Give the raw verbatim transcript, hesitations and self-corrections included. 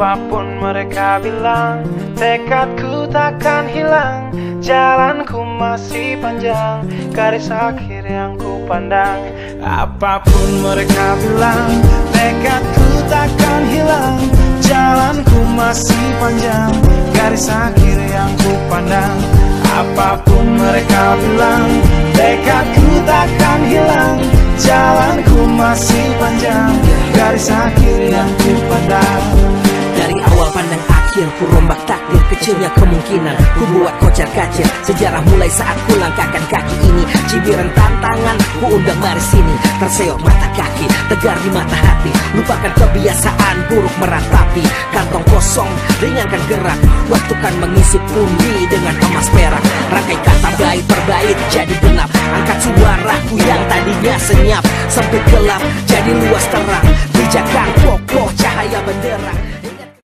Apapun mereka bilang, tekadku takkan hilang. Jalanku masih panjang, garis akhir yang ku pandang. Apapun mereka bilang, tekadku takkan hilang. Jalanku masih panjang, garis akhir yang ku pandang. Apapun mereka bilang, tekadku takkan hilang. Jalanku masih panjang, garis akhir yang ku pandang. Dari awal pandang akhir, ku rombak takdir. Kecilnya kemungkinan, ku buat kocar kacir. Sejarah mulai saat ku langkahkan kaki ini. Cibiran tantangan, ku undang mari sini. Terseok mata kaki, tegar di mata hati. Lupakan kebiasaan buruk meratapi. Kantong kosong, ringankan gerak. Waktu kan mengisi pundi dengan emas perak. Rangkai kata bait per bait jadi genap. Angkat suaraku yang tadinya senyap, sempit gelap jadi luas terang.